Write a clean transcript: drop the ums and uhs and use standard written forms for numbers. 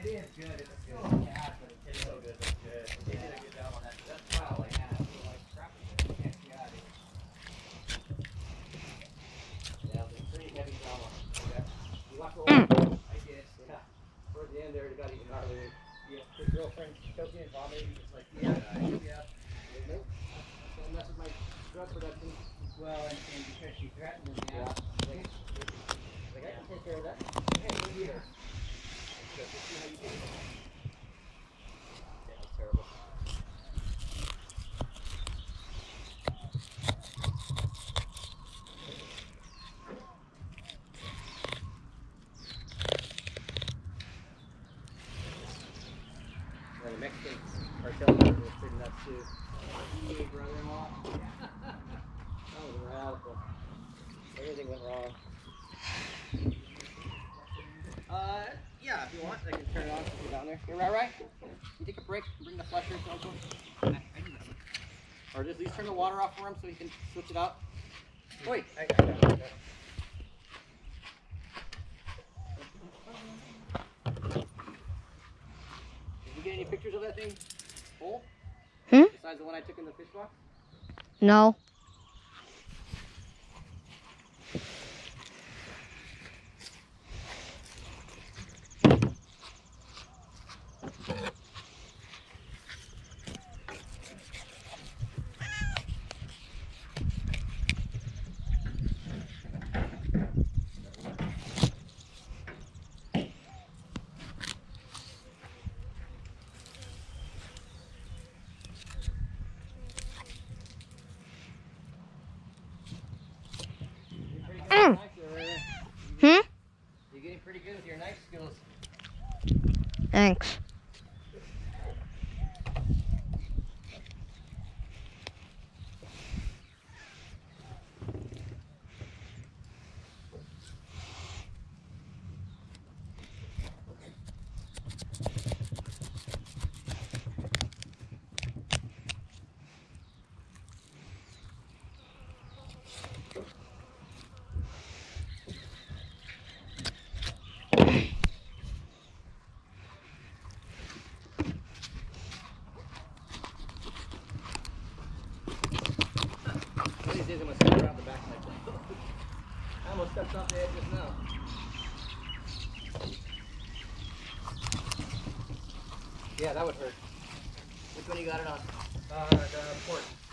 is good. It's good. Yeah, but it's so good. It's good. They did a good job on that. That's wow. Like, yeah, I feel like crap with it. Can't see out of it. Yeah, it was a pretty heavy drama. Yeah. You watched the old I did. Yeah. Towards the end there, it got even gnarlier. Yeah. His girlfriend choking and vomiting. Just like, yeah. Nope. Don't mess with my drug production. Well, and because she threatened him, yeah. Like, I can take care of that. Hey, we're here. So, we'll see how you do it. Yeah, it's terrible. Well, the Mexican cartel was pretty nuts too. DEA brother-in-law. That was radical. Everything went wrong. Yeah, if you want, I can turn it on since you're down there. Here, right? You take a break, bring the flusher to Uncle. Or just at least turn the water off for him so he can switch it out. Wait, I got it. Did you get any pictures of that thing? Full? Besides the one I took in the fish box? No. You're getting pretty good with your knife skills. Thanks. One of these days I'm going to step around the back of my boat. I almost stepped off the edge just now. Yeah, that would hurt. Which one you got it on? The port.